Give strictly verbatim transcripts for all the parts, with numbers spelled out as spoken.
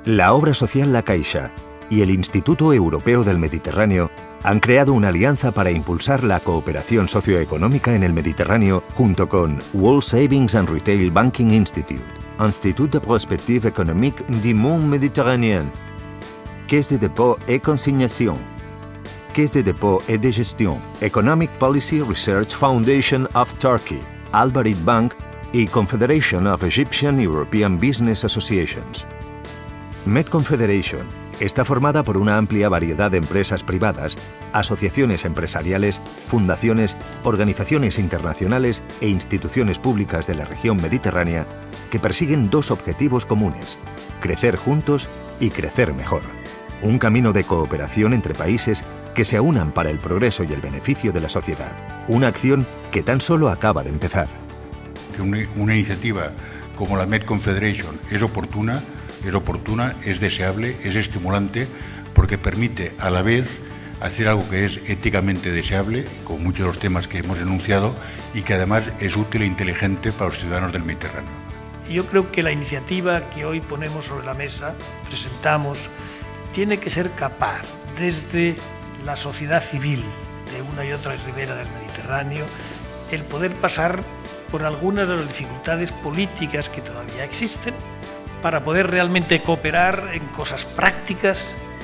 La obra social La Caixa y el Instituto Europeo del Mediterráneo han creado una alianza para impulsar la cooperación socioeconómica en el Mediterráneo junto con World Savings and Retail Banking Institute, Institut de Prospective Économique du Monde Méditerranéen, Caisse de dépôt et consignation, Caisse de dépôt et de gestion, Economic Policy Research Foundation of Turkey, Al-Barid Bank y Confederation of Egyptian European Business Associations. MedConfederation está formada por una amplia variedad de empresas privadas, asociaciones empresariales, fundaciones, organizaciones internacionales e instituciones públicas de la región mediterránea que persiguen dos objetivos comunes: crecer juntos y crecer mejor. Un camino de cooperación entre países que se aunan para el progreso y el beneficio de la sociedad. Una acción que tan solo acaba de empezar. Que una, una iniciativa como la MedConfederation es oportuna, es oportuna, es deseable, es estimulante, porque permite a la vez hacer algo que es éticamente deseable, con muchos de los temas que hemos enunciado, y que además es útil e inteligente para los ciudadanos del Mediterráneo. Yo creo que la iniciativa que hoy ponemos sobre la mesa, presentamos, tiene que ser capaz, desde la sociedad civil de una y otra ribera del Mediterráneo, el poder pasar por algunas de las dificultades políticas que todavía existen, para poder realmente cooperar en cosas prácticas,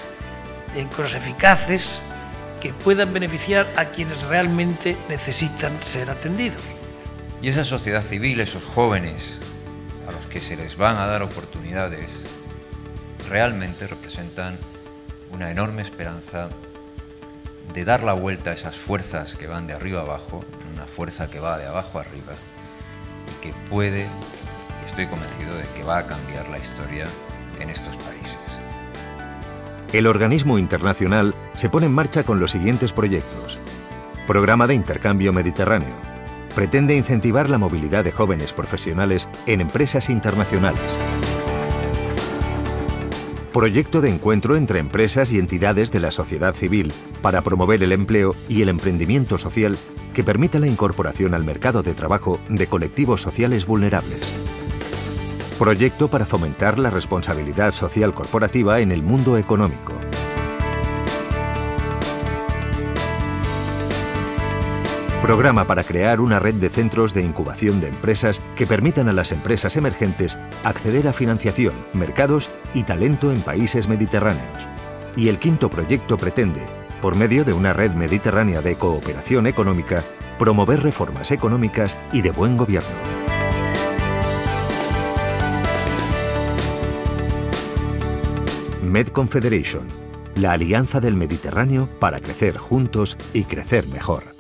en cosas eficaces, que puedan beneficiar a quienes realmente necesitan ser atendidos. Y esa sociedad civil, esos jóvenes a los que se les van a dar oportunidades, realmente representan una enorme esperanza de dar la vuelta a esas fuerzas que van de arriba a abajo, una fuerza que va de abajo a arriba y que puede, y estoy convencido de que va a cambiar la historia en estos países. El organismo internacional se pone en marcha con los siguientes proyectos. Programa de Intercambio Mediterráneo. Pretende incentivar la movilidad de jóvenes profesionales en empresas internacionales. Proyecto de encuentro entre empresas y entidades de la sociedad civil para promover el empleo y el emprendimiento social que permita la incorporación al mercado de trabajo de colectivos sociales vulnerables. Proyecto para fomentar la responsabilidad social corporativa en el mundo económico. Programa para crear una red de centros de incubación de empresas que permitan a las empresas emergentes acceder a financiación, mercados y talento en países mediterráneos. Y el quinto proyecto pretende, por medio de una red mediterránea de cooperación económica, promover reformas económicas y de buen gobierno. MedConfederation, la alianza del Mediterráneo para crecer juntos y crecer mejor.